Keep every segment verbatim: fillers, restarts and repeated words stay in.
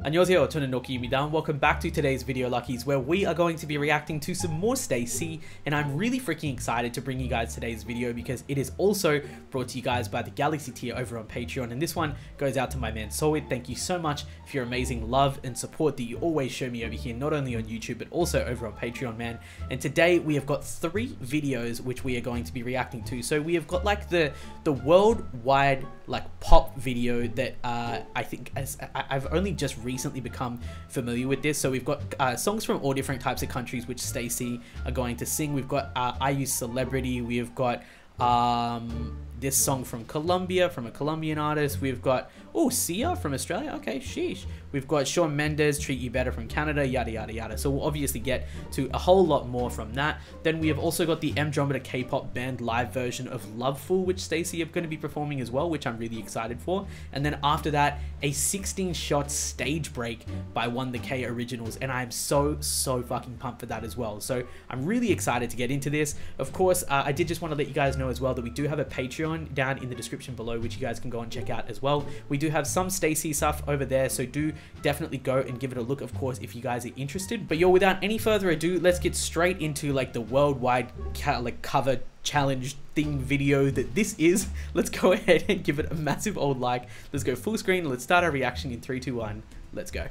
안녕하세요, 저는 Noki입니다. Welcome back to today's video, Luckies, where we are going to be reacting to some more STAYC, and I'm really freaking excited to bring you guys today's video because it is also brought to you guys by the Galaxy tier over on Patreon, and this one goes out to my man Soid. Thank you so much for your amazing love and support that you always show me over here, not only on YouTube but also over on Patreon, man. And today we have got three videos which we are going to be reacting to. So we have got like the the worldwide like pop video that uh, I think as I, I've only just recently recently become familiar with this. So we've got uh, songs from all different types of countries which STAYC are going to sing. We've got uh, I U Celebrity, we've got um, this song from Colombia, from a Colombian artist. We've got, oh, Sia from Australia, okay, sheesh. We've got Shawn Mendes, Treat You Better from Canada, yada yada yada. So we'll obviously get to a whole lot more from that. Then we have also got the Andromeda K-pop band live version of Loveful, which STAYC are going to be performing as well, which I'm really excited for. And then after that, a sixteen shot stage break by One The K Originals, and I'm so so fucking pumped for that as well. So I'm really excited to get into this. Of course, uh, I did just want to let you guys know as well that we do have a Patreon down in the description below, which you guys can go and check out as well. We do have some STAYC stuff over there, so do definitely go and give it a look, of course, if you guys are interested. But yo, without any further ado, let's get straight into like the worldwide like cover challenge thing video that this is. Let's go ahead and give it a massive old like. Let's go full screen. Let's start our reaction in three, two, one. Let's go.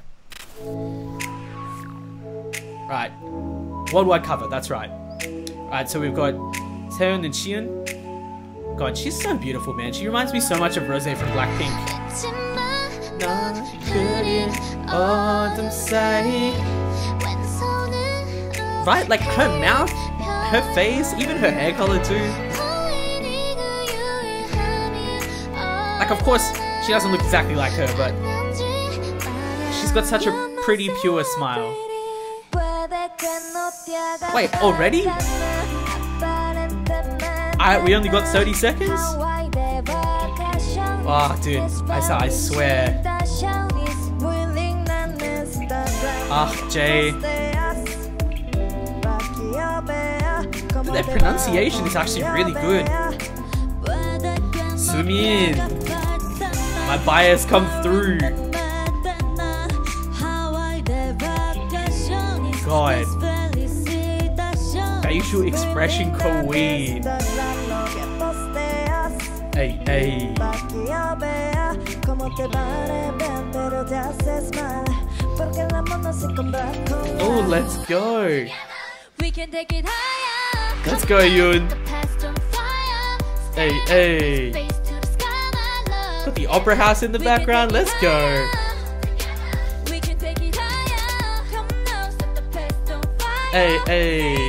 Right, worldwide cover, that's right. Alright, so we've got Taeyeon and Shion. God, she's so beautiful, man. She reminds me so much of Rose from Blackpink. Right, like her mouth, her face, even her hair color too. Like, of course, she doesn't look exactly like her, but she's got such a pretty, pure smile. Wait, already? I, we only got thirty seconds? Oh, dude, I, I swear. Ah, Jay. Their pronunciation is actually really good. Sumin. My bias come through. God. Facial expression queen. Hey, hey. Oh, let's go. Let's go, Yoon. Hey, hey. Got the opera house in the background. Let's go. Hey, hey.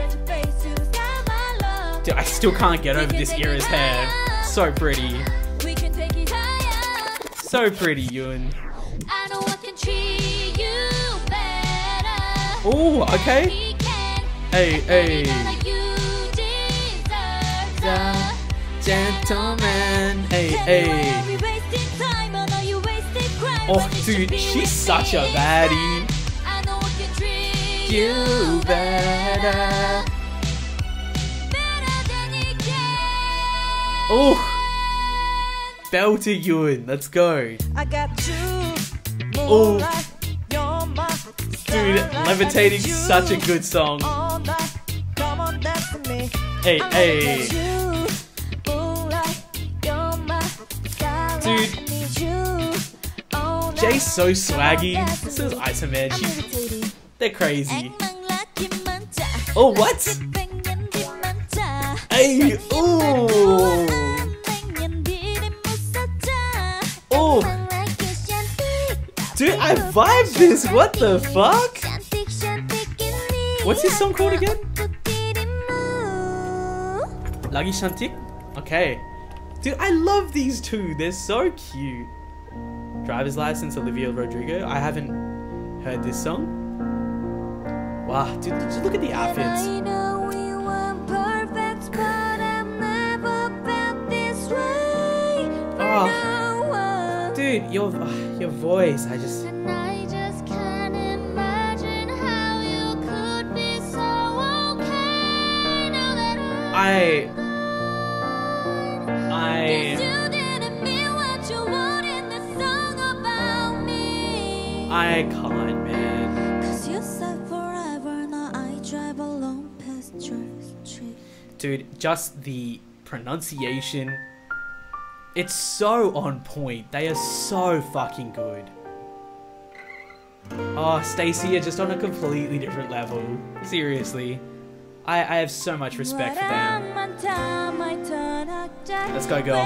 Dude, I still can't get over this era's hair. So pretty. So pretty, Yoon. Oh, okay. Hey, hey. Gentleman. Hey, hey. Oh, dude, she's such a baddie. You better. Oh. Bell to Yoon, let's go. Oh, dude, Levitating, such a good song. Hey, hey. Dude, Jay's so swaggy. This is Isoman. She's, they're crazy. Oh, what? Hey, ooh. Oh, dude, I vibe this. What the fuck? What's this song called again? Lagi Shantik? Okay. Dude, I love these two. They're so cute. Driver's License, Olivia Rodrigo. I haven't heard this song. Wow, dude, just look at the outfits. Oh. Dude, your your voice, I just. I just can't imagine how you could be so okay now that I. I. I can't, man. Dude, just the pronunciation, it's so on point. They are so fucking good. Oh, STAYC are just on a completely different level. Seriously. I, I have so much respect for them. Let's go, girl.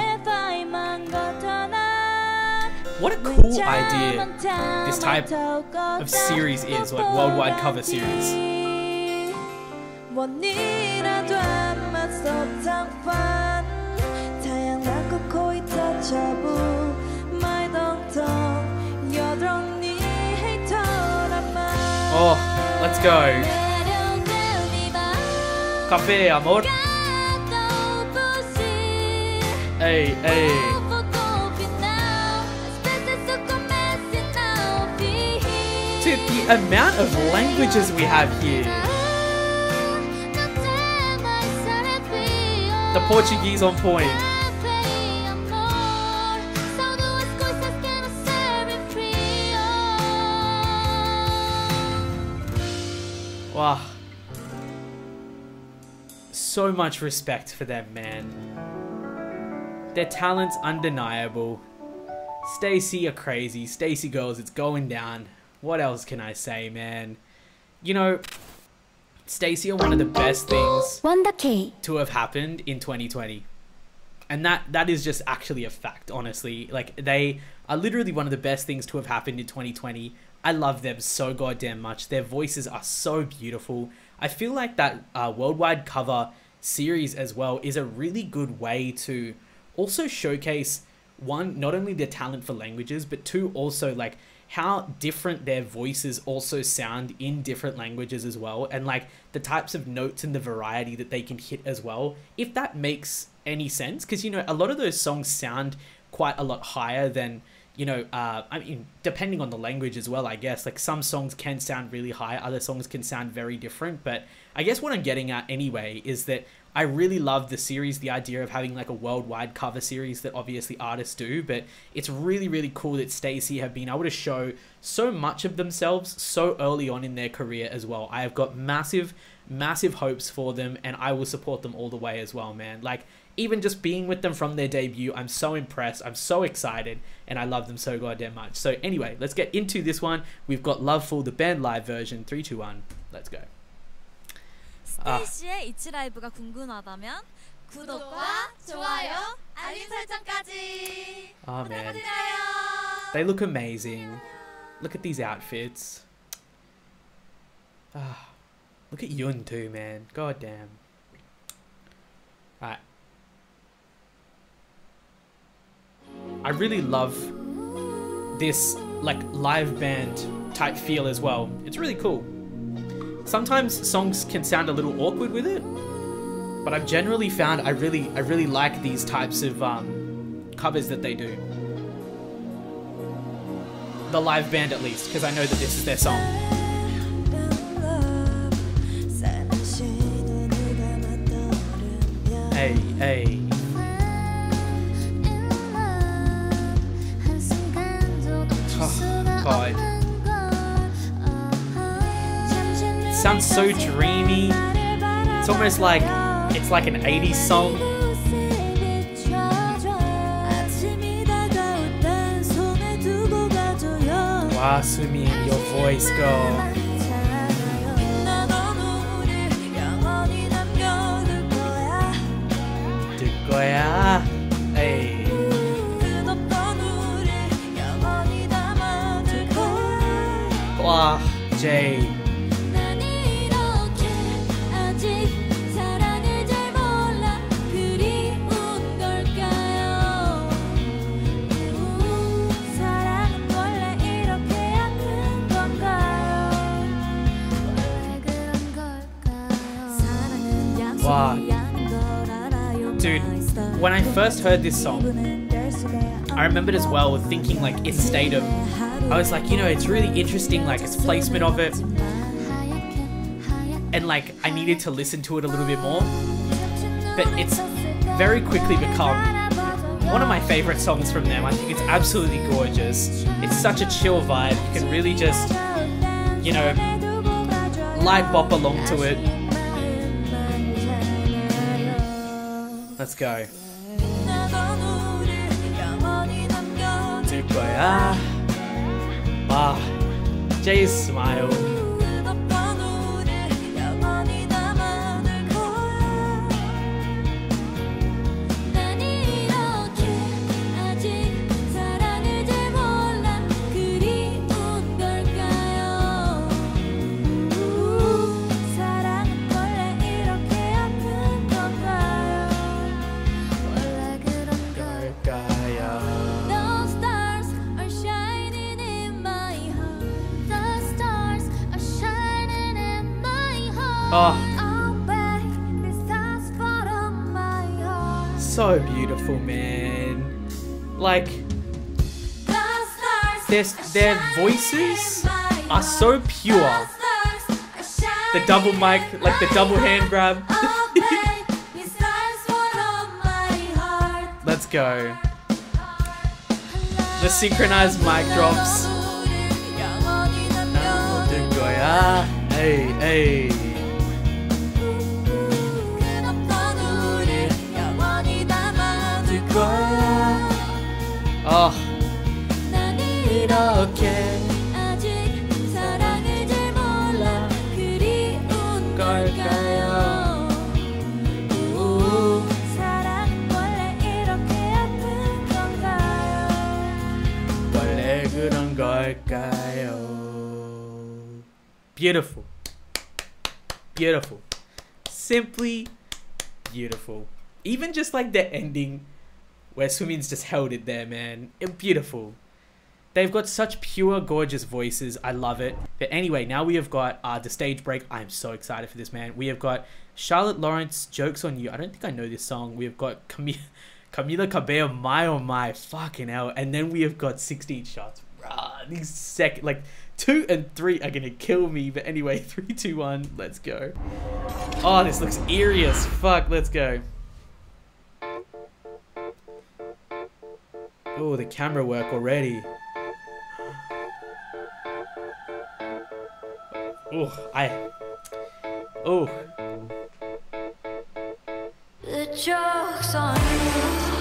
What a cool idea this type of series is, like worldwide cover series. Oh, let's go. Café, amor. Hey, hey. Dude, the amount of languages we have here. The Portuguese on point. Wow. So much respect for them, man. Their talent's undeniable. STAYC are crazy. STAYC girls, it's going down. What else can I say, man? You know, STAYC are one of the best things to have happened in twenty twenty. And that that is just actually a fact, honestly. Like, they are literally one of the best things to have happened in twenty twenty. I love them so goddamn much. Their voices are so beautiful. I feel like that uh, worldwide cover series as well is a really good way to also showcase, one, not only their talent for languages, but two, also like how different their voices also sound in different languages as well, and like the types of notes and the variety that they can hit as well, if that makes any sense. Because, you know, a lot of those songs sound quite a lot higher than, you know, uh, I mean, depending on the language as well, I guess. Like, some songs can sound really high, other songs can sound very different. But I guess what I'm getting at anyway is that I really love the series, the idea of having like a worldwide cover series that obviously artists do. But it's really, really cool that STAYC have been able to show so much of themselves so early on in their career as well. I have got massive, massive hopes for them, and I will support them all the way as well, man. Like, even just being with them from their debut, I'm so impressed, I'm so excited, and I love them so goddamn much. So anyway, let's get into this one. We've got Loveful, the band live version. Three, two, one, let's go. 스테이시의 이치 라이브가 궁금하다면 구독과 좋아요, 알림 설정까지 부탁드려요. They look amazing. Look at these outfits. Ah, look at Yun too, man. God damn. Alright. I really love this like live band type feel as well. It's really cool. Sometimes songs can sound a little awkward with it, but I've generally found I really I really like these types of um, covers that they do. The live band at least, because I know that this is their song. Hey, hey. Oh, God. It sounds so dreamy. It's almost like it's like an eighties song. Wow, Sumi, your voice, girl. 거야. Hey. Wow, Jay. Wow. Dude, when I first heard this song, I remembered as well thinking like in Stadium, I was like, you know, it's really interesting, like its placement of it, and like I needed to listen to it a little bit more, but it's very quickly become one of my favorite songs from them. I think it's absolutely gorgeous. It's such a chill vibe. You can really just, you know, light bop along to it. Let's go. Ah, Jay's smile. Oh, so beautiful, man. Like, their, their voices are so pure. The double mic, like the double hand grab. Let's go. The synchronized mic drops. Hey, hey. Oh. 이렇게 아직 사랑을 잘 몰라 그리운 걸까요? 사랑은 원래 이렇게 아픈 건가요? 원래 그런 걸까요? Beautiful. Beautiful. Simply beautiful. Even just like the ending where Sumin's just held it there, man. It, beautiful. They've got such pure, gorgeous voices. I love it. But anyway, now we have got uh, the stage break. I'm so excited for this, man. We have got Charlotte Lawrence, Joke's on You. I don't think I know this song. We have got Camila, Camila Cabello, My Oh My. Fucking hell. And then we have got sixteen shots. Bruh, these second, like two and three are gonna kill me. But anyway, three, two, one. Let's go. Oh, this looks eerie as fuck. Let's go. Oh, the camera work already. Oh, I. Oh. The joke's on you.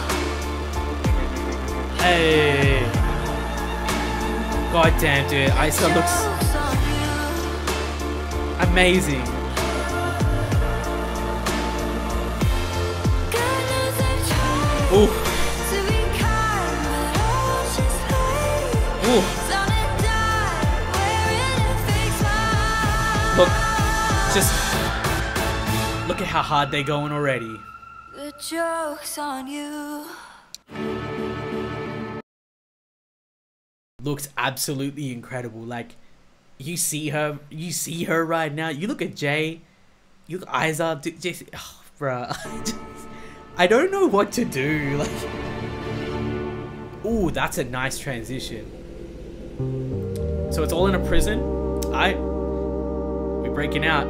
Hey. God damn, dude. Aisa looks amazing. Oh. Ooh. Look, just look at how hard they're going already. The joke's on you. Looks absolutely incredible. Like, you see her, you see her right now. You look at Jay, you look at Isa, just, oh, bruh. I, just, I don't know what to do. Like, ooh, that's a nice transition. So it's all in a prison. Alright. We're breaking out.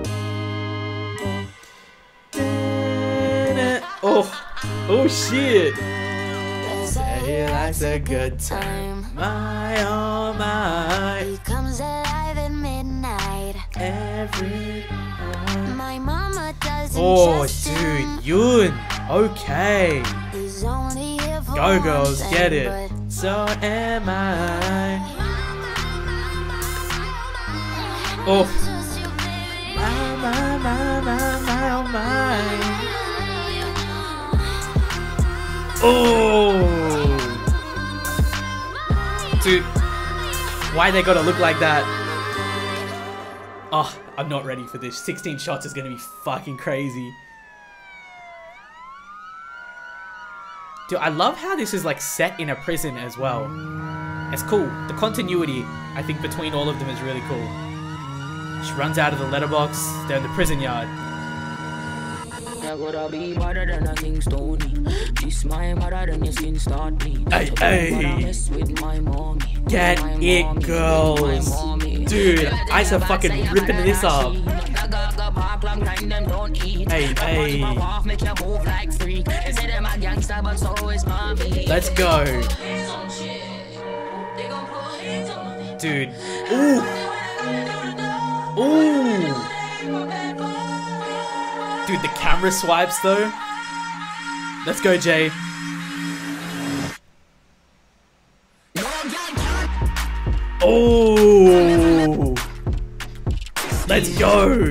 Oh. Oh shit. Say life's a good time. My oh my. He comes alive at midnight. Every night. My mama doesn't. Oh dude, Yoon. Okay. Go girls, get it. So am I. Oh. My, my, my, my, my, oh my. Oh. Dude. Why they gotta look like that? Oh, I'm not ready for this. sixteen shots is gonna be fucking crazy. Dude, I love how this is like set in a prison as well. It's cool. The continuity, I think, between all of them is really cool. She runs out of the letterbox. They're in the prison yard. Hey, hey. Get it, girls. Dude, Ice are fucking ripping this up. Hey, hey. Let's go. Dude. Ooh. Ooh. Dude, the camera swipes though. Let's go, Jay. Oh. Let's go.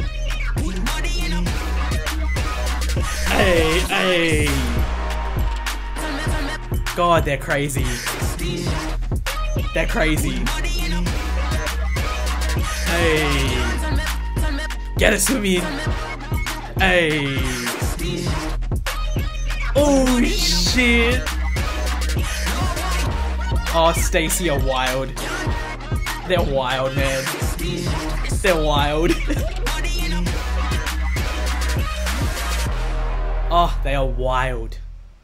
Hey, hey. God, they're crazy. They're crazy. Hey. Get a swim in. Hey. Oh, shit. Oh, Stacy are wild. They're wild, man. They're wild. Oh, they are wild.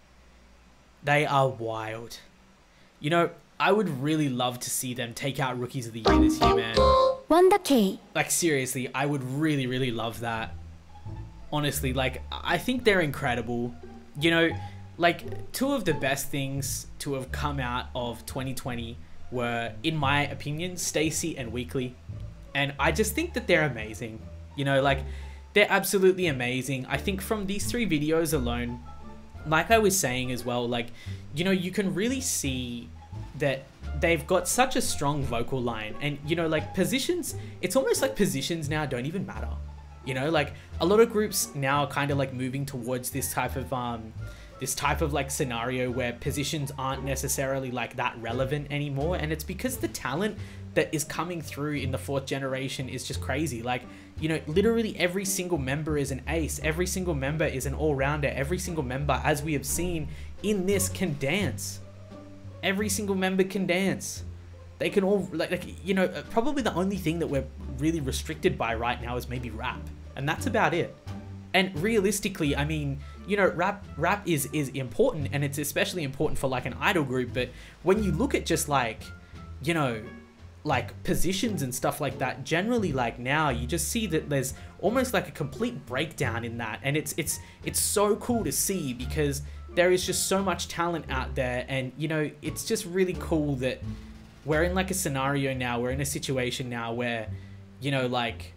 They are wild. You know, I would really love to see them take out Rookies of the Year this year, man. Wanda K. Like, seriously, I would really, really love that. Honestly, like, I think they're incredible. You know, like, two of the best things to have come out of twenty twenty were, in my opinion, Stacy and Weekly. And I just think that they're amazing. You know, like, they're absolutely amazing. I think from these three videos alone, like I was saying as well, like, you know, you can really see that they've got such a strong vocal line. And, you know, like, positions, it's almost like positions now don't even matter. You know, like, a lot of groups now are kind of like moving towards this type of, um, this type of like scenario where positions aren't necessarily like that relevant anymore. And it's because the talent that is coming through in the fourth generation is just crazy. Like, you know, literally every single member is an ace. Every single member is an all-rounder. Every single member, as we have seen in this, can dance. Every single member can dance. They can all, like, like, you know, probably the only thing that we're really restricted by right now is maybe rap. And that's about it. And realistically, I mean, you know, rap rap is, is important, and it's especially important for like an idol group. But when you look at just like, you know, like positions and stuff like that, generally like now you just see that there's almost like a complete breakdown in that. And it's, it's, it's so cool to see because there is just so much talent out there. And, you know, it's just really cool that we're in like a scenario now, we're in a situation now where, you know, like,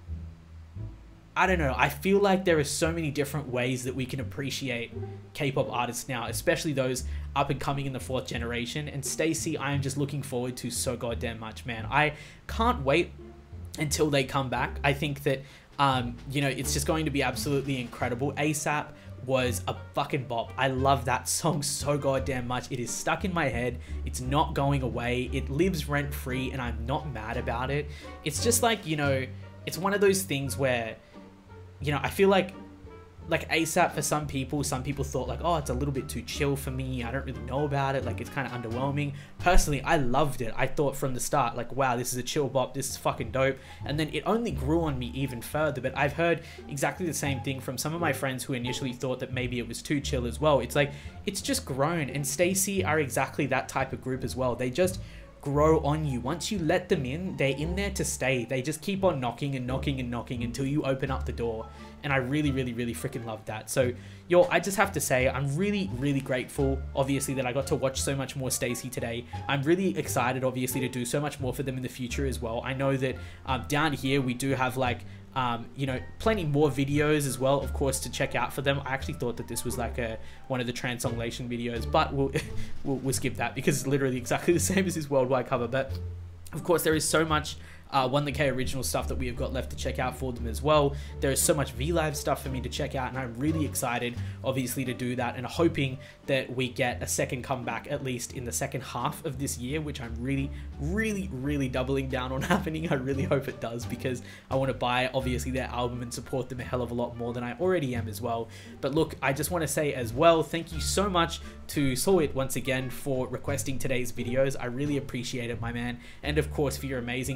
I don't know, I feel like there are so many different ways that we can appreciate K-pop artists now, especially those up and coming in the fourth generation. And Stacy, I am just looking forward to so goddamn much, man. I can't wait until they come back. I think that, um, you know, it's just going to be absolutely incredible. ASAP was a fucking bop. I love that song so goddamn much. It is stuck in my head. It's not going away. It lives rent free and I'm not mad about it. It's just like, you know, it's one of those things where, you know, I feel like, like ASAP for some people, some people thought like, oh, it's a little bit too chill for me. I don't really know about it. Like, it's kind of underwhelming. Personally, I loved it. I thought from the start, like, wow, this is a chill bop. This is fucking dope. And then it only grew on me even further. But I've heard exactly the same thing from some of my friends who initially thought that maybe it was too chill as well. It's like, it's just grown. And Stacy are exactly that type of group as well. They just grow on you. Once you let them in, they're in there to stay. They just keep on knocking and knocking and knocking until you open up the door. And I really, really, really freaking love that. So, yo, I just have to say, I'm really, really grateful, obviously, that I got to watch so much more Stacy today. I'm really excited, obviously, to do so much more for them in the future as well. I know that um, down here, we do have, like, um, you know, plenty more videos as well, of course, to check out for them. I actually thought that this was, like, a one of the Translation videos, but we'll, we'll, we'll skip that because it's literally exactly the same as his worldwide cover. But, of course, there is so much Uh, one the K original stuff that we have got left to check out for them as well. There is so much V Live stuff for me to check out, and I'm really excited, obviously, to do that, and hoping that we get a second comeback, at least in the second half of this year, which I'm really, really, really doubling down on happening. I really hope it does, because I want to buy, obviously, their album and support them a hell of a lot more than I already am as well. But look, I just want to say as well, thank you so much to Soit once again for requesting today's videos. I really appreciate it, my man, and of course for your amazing support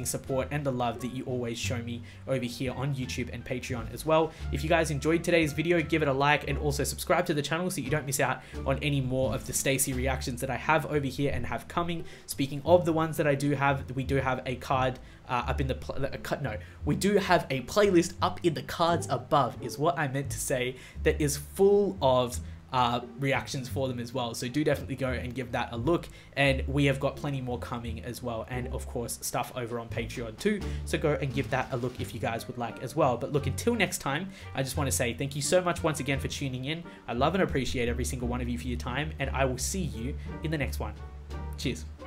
and the love that you always show me over here on YouTube and Patreon as well. If you guys enjoyed today's video, give it a like and also subscribe to the channel so you don't miss out on any more of the STAYC reactions that I have over here and have coming. Speaking of the ones that I do have, we do have a card uh, up in the uh, no, we do have a playlist up in the cards above is what I meant to say, that is full of uh, reactions for them as well. So do definitely go and give that a look, and we have got plenty more coming as well, and of course stuff over on Patreon too, so go and give that a look if you guys would like as well. But look, until next time, I just want to say thank you so much once again for tuning in. I love and appreciate every single one of you for your time, and I will see you in the next one. Cheers.